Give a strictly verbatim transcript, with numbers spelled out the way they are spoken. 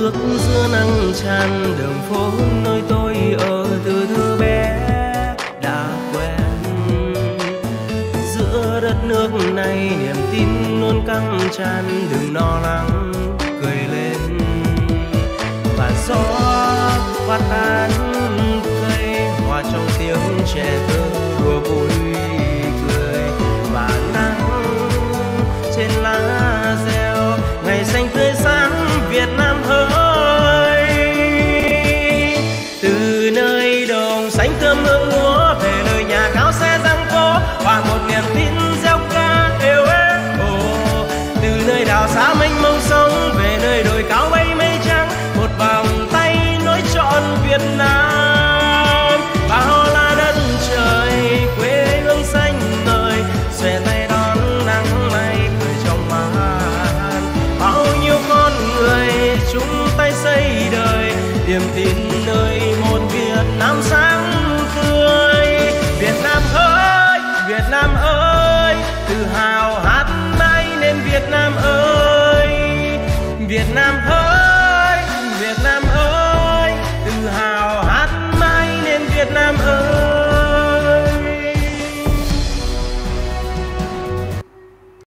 bước giữa nắng tràn đường phố nơi tôi ở từ thứ bé đã quen. Giữa đất nước này niềm tin luôn căng tràn, đừng lo lắng cười lên. Và gió quát tán cây hòa trong tiếng trẻ thơ đùa vui cười. Và nắng trên lá reo ngày xanh tươi sáng Việt Nam ơi. Từ nơi đồng xanh thơm hương lúa về nơi nhà cao xe giang phố và một niềm tin gieo ca êu ế. Từ nơi đảo xa mênh mông sông về nơi đồi cao bay mây trắng, một vòng tay nối trọn Việt Nam. Bao la đất trời quê hương xanh ngời, xòe tay đón nắng nay cười trong màn. Bao nhiêu con người chung tay xây đời, niềm tin nơi một Việt Nam sáng tươi. Việt Nam ơi, Việt Nam ơi, tự hào hát mãi nên Việt Nam ơi, Việt Nam ơi.